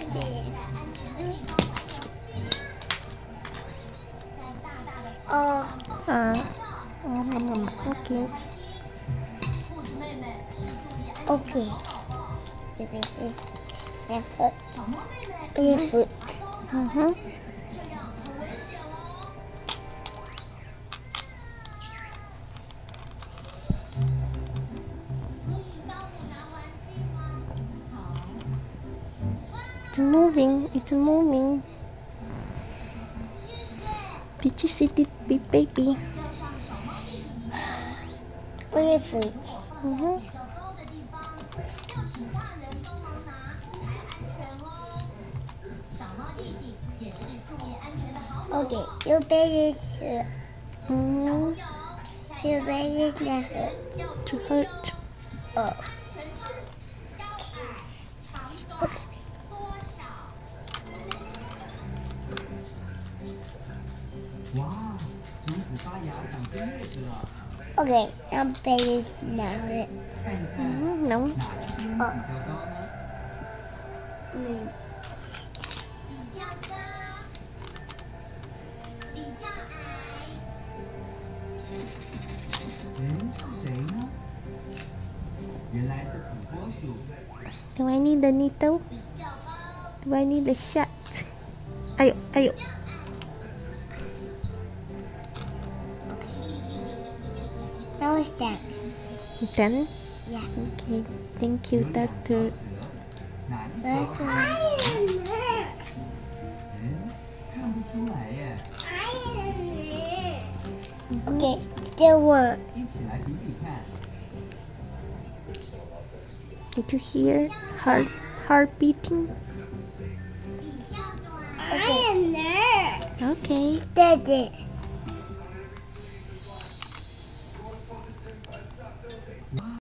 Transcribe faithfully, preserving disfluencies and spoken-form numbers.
哦， 啊，哦，妈妈妈，OK。 OK，这边是两个衣服。 嗯哼。It's moving. It's moving. Did you see the big baby? 衣服。 嗯哼。 OK，右边是嗯。 右边是那个 To hurt. 哦。 哇，种子发芽长出叶子了。 OK，右边是哪个？ 看一看嗯，no。 哪一边比较高呢？ 嗯。 比较高，比较矮。 嗯，是谁呢？原来是土拨鼠。 Do I need the needle? Do I need the shot? 哎呦，哎呦。 That was that. Done? Yeah. Okay. Thank you, doctor. 哪一 Welcome. 嗯，看不出来耶。 OK, still one. 一起来比比看。 Did you hear heart heart beating? ，OK. Okay. Daddy.